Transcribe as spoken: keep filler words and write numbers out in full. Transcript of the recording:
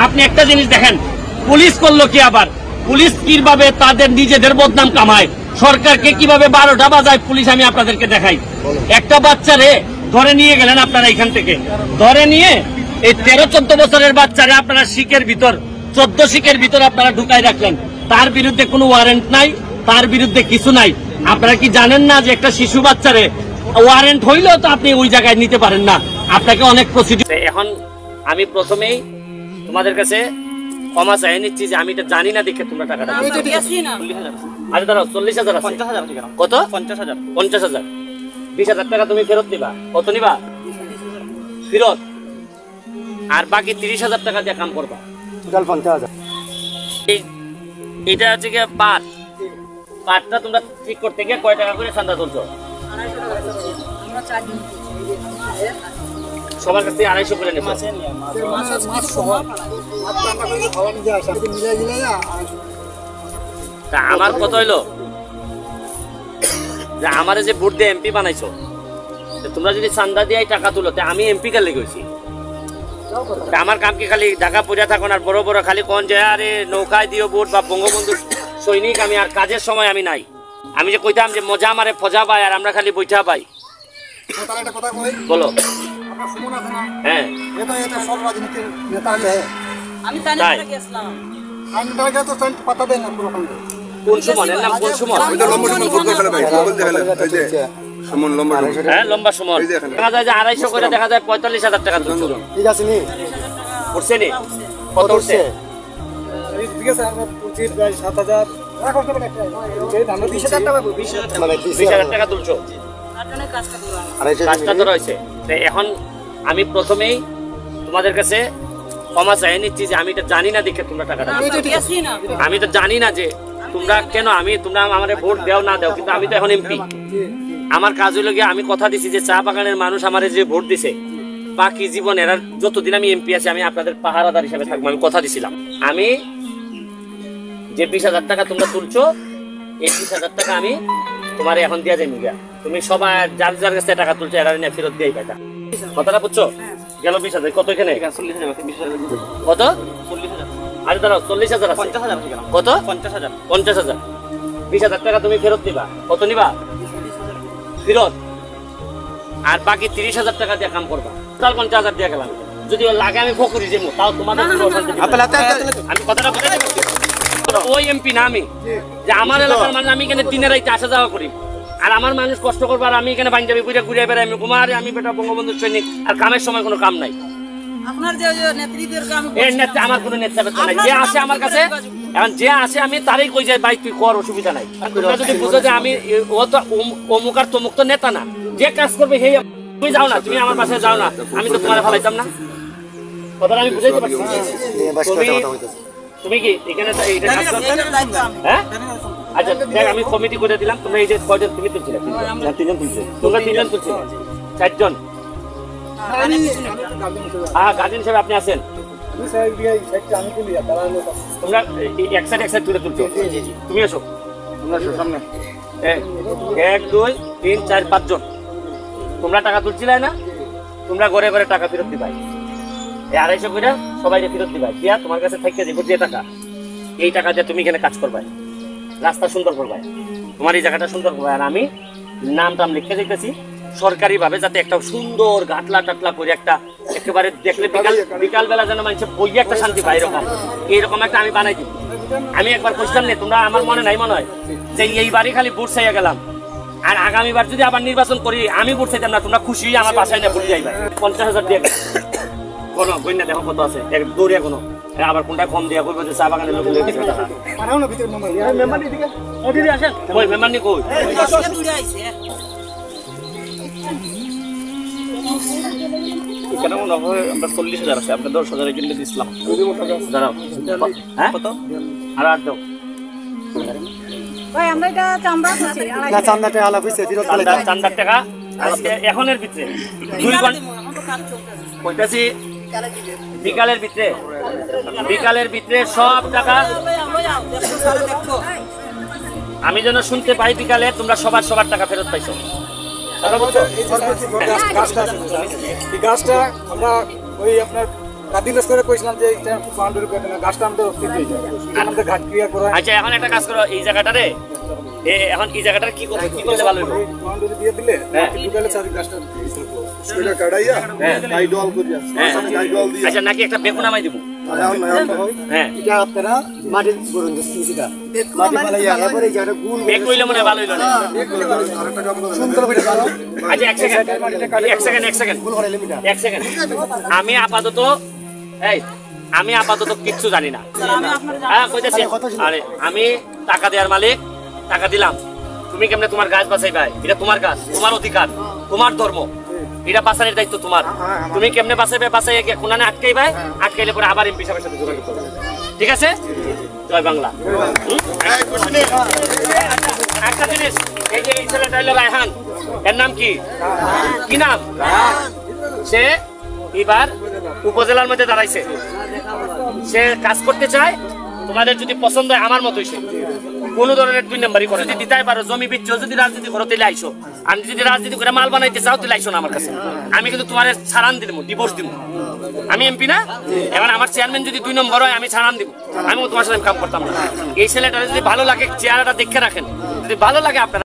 আপনি একটা জিনিস দেখেন, পুলিশ করলো কি আবার, পুলিশ কিভাবে তাদের নিজেদের বদনাম কামায়, সরকারকে কিভাবে বারোটা বাজায় পুলিশ, আমি আপনাদেরকে দেখাই। একটা বাচ্চারে ধরে নিয়ে গেলেন আপনারা এখান থেকে, ধরে নিয়ে এই তেরো চোদ্দ বছরের বাচ্চারে আপনারা শিখের ভিতর, চোদ্দ শিখের ভিতর আপনারা ঢুকাই রাখলেন। তার বিরুদ্ধে কোনো ওয়ারেন্ট নাই, তার বিরুদ্ধে কিছু নাই। আপনারা কি জানেন না যে একটা শিশু বাচ্চারে ওয়ারেন্ট হইলেও তো আপনি ওই জায়গায় নিতে পারেন না, আপনাকে অনেক প্রসিডিউর। এখন আমি প্রথমেই তোমাদের কাছে ক্ষমা চাই নিচ্ছি যে আমি এটা জানি না দেখে তোমরা টাকাটা আচ্ছা দাঁড়াও, চল্লিশ হাজার কত পঞ্চাশ হাজার পঞ্চাশ হাজার বিশ হাজার টাকা তুমি ফেরত নিবা। কত নিবা ফেরত? আর বাকি তিরিশ হাজার টাকা দিয়ে কাম করবা। পঞ্চাশ হাজার এটা হচ্ছে গিয়ে পাট, পাটটা তোমরা ঠিক করতে গিয়ে কয় টাকা করে চাঁদা তুলছো? সবার কাছ থেকে আড়াইশো করে নেবো। তা আমার কত হইলো যে আমার যে ভোট দিয়ে এমপি বানাইছো, তোমরা যদি চান্দা দিয়ে টাকা তুলো, আমি এমপি কালে গেছি। আমার কাম কি খালি ঢাকা পড়ে থাকুন আর বড় বড় খালি কোন যায় আরে নৌকায় দিও ভোট বা বঙ্গবন্ধু সৈনিক, আমি আর কাজের সময় আমি নাই। আমি যে কইতাম যে মজা মারে ফজা পাই আর আমরা খালি বৈঠা পাই। বলো হ্যাঁ কোন সময় নাম কোন সময় হ্যাঁ লম্বা সময় দেখা যায় যে আড়াইশো করে দেখা যায় পঁয়তাল্লিশ হাজার টাকা ঠিক আছে নি উঠছে নি কত উঠছে? সাত হাজার বিশ হাজার টাকা তুলছো, কাজটা তো রয়েছে। এখন আমি প্রথমেই তোমাদের কাছে ক্ষমা চাই নিচ্ছি যে আমি এটা জানি না দেখে তোমরা টাকাটা, আমি তো জানি না যে তোমরা কেন, আমি তোমরা আমাদের ভোট দেও না দেও, কিন্তু আমি তো এখন এমপি। আমার কাজ হইল গিয়ে আমি কথা দিছি যে চা বাগানের মানুষ আমার যে ভোট দিছে বাকি জীবনের আর যতদিন আমি এমপি আছি আমি আপনাদের পাহারাদার হিসেবে থাকবো। আমি কথা দিছিলাম আমি যে বিশ হাজার টাকা তোমরা তুলছো এই বিশ হাজার টাকা আমি তোমার এখন দিয়া যাই মিডিয়া, তুমি সবাই যার যার কাছে টাকা তুলছো এরা নিয়ে ফেরত দিয়ে টাকা। কথাটা বুঝছো? গেল বিশ হাজার কত এখানে কত আরে দাঁড়াও চল্লিশ হাজার কত পঞ্চাশ হাজার পঞ্চাশ হাজার বিশ হাজার টাকা তুমি ফেরত নিবা। কত নিবা ফেরত? আর বাকি তিরিশ হাজার টাকা দিয়ে কাম করবা। টোটাল পঞ্চাশ হাজার দিয়ে গেলাম, যদি লাগে আমি ফকুরি যাবো তাও তোমাদের আমি কথাটা বুঝাই ওই এমপি না আমি, যে আমার এলাকার মানুষ আমি এখানে দিনের রাইতে আসা যাওয়া করি আর আমার মানুষ কষ্ট করবো আর আমি এখানে পাঞ্জাবি ঘুরে ঘুরে বেড়াই। আমি কুমার আমি বেটা বঙ্গবন্ধুর সৈনিক আর কামের সময় কোনো কাম নাই। আমার কোনো নেতা নাই, যে আসে আমার কাছে এখন যে আসে আমি তারই কই যাই ভাই তুই কর, অসুবিধা নাই। তোমরা যদি বুঝো যে আমি ও তো অমুক আর তমুক তো নেতা না, যে কাজ করবে সেই তুমি যাও না, তুমি আমার বাসায় যাও না, আমি তো তোমার ফেলাইতাম না। কথাটা আমি বুঝাইতে পারছি। তুমি কি এখানে হ্যাঁ আচ্ছা দেখ আমি কমিটি করে দিলাম, তোমরা এই যে কয়জন তুমি তুলছিলে? তিনজন তুলছে, তোমরা তিনজন তুলছিলে, চারজন। হ্যাঁ গার্জেন হিসেবে আপনি আছেন, তোমরা এক সাইড এক সাইড তুলে তুলছো। তুমি এসো সামনে, এক দুই তিন চার পাঁচজন তোমরা টাকা তুলছিলে না? তোমরা ঘরে ঘরে টাকা ফেরত দিবাই, এই আড়াইশো করে সবাই ফেরত দিবাই দিয়া তোমার কাছে থেকে দিব যে টাকা, এই টাকা দিয়ে তুমি এখানে কাজ করবাই, রাস্তা সুন্দর করবাই, তোমার এই জায়গাটা সুন্দর করবাই। আর আমি নাম টাম লিখে দিতেছি সরকারি ভাবে যাতে একটা সুন্দর গাটলা টাটলা করে একটা একেবারে দেখলে বিকাল বিকাল বেলা যেন মানুষের বইয়ে একটা শান্তি পায়, এরকম এইরকম একটা আমি বানাই দিব। আমি একবার বুঝতাম না, তোমরা আমার মনে নাই মনে হয় যে এইবারই খালি ভোট চাইয়া গেলাম, আর আগামীবার যদি আবার নির্বাচন করি আমি ভোট চাইতাম না, তোমরা খুশি আমার বাসায় না ভোট যাইবা। পঞ্চাশ হাজার দিয়ে কোনো বন্যা দেখো কত আছে দৌড়িয়া কোনো আবার কোনটা কম দিয়া করবো যে চা বাগানের লোক মেম্বার নি কই এখানে মনে হয় আমরা চল্লিশ হাজার আছে, আমরা দশ হাজার কিনতে দিচ্ছিলাম। দাঁড়াও হ্যাঁ কত আর আট দাও চান্দার টাকা এখনের ভিতরে দুই ঘন্টা বিকালের ভিতরে বিকালের ভিতরে সব টাকা আমি যেন শুনতে পাই বিকালে তোমরা সবার সবার টাকা ফেরত পাইছো। গাছটা আমরা ওই আপনার আচ্ছা এখন একটা কাজ করো, এই জায়গাটারে এখন এই জায়গাটা কি কি করলে ভালো হবে? আচ্ছা নাকি একটা বেগুন নামাই দিব? হ্যাঁ বেগ কইলে মনে ভালো হইল না। আচ্ছা এক সেকেন্ড এক সেকেন্ড এক সেকেন্ড এক সেকেন্ড আমি আপাতত এই আমি আপাতত কিচ্ছু জানি না। হ্যাঁ কইতেছি, আরে আমি টাকা দেওয়ার মালিক, টাকা দিলাম, তুমি কেমনে তোমার গাছ বাঁচাই ভাই, এটা তোমার গাছ, তোমার অধিকার, তোমার ধর্ম, এটা বাঁচানোর দায়িত্ব তোমার। তুমি কেমনে বাঁচাইবে, বাঁচাই গিয়ে কোনানে আটকাই ভাই, আটকাইলে পরে আবার এমপি সাহেবের সাথে যোগাযোগ করবে, ঠিক আছে? জয় বাংলা। একটা জিনিস, এই যে এই ছেলেটা হলো রায়হান, এর নাম কি কি নাম? সে এবার উপজেলার মধ্যে দাঁড়াইছে, সে কাজ করতে চায়, তোমাদের যদি পছন্দ হয় আমার মতোই সে কোন ধরনের দুই নাম্বারই করে, যদি দিতে পারো জমি বিচ্ছ, যদি রাজনীতি করো তাহলে আইসো, আমি যদি রাজনীতি করে মাল বানাইতে চাও তাহলে আইসো না আমার কাছে, আমি কিন্তু তোমার ছাড়ান দিব, ডিভোর্স দিব। আমি এমপি না, এবার আমার চেয়ারম্যান যদি দুই নম্বর হয় আমি ছাড়ান দিব, আমিও তোমার সাথে কাম করতাম না। এই ছেলেটা যদি ভালো লাগে চেহারাটা দেখে রাখেন, যদি ভালো লাগে আপনার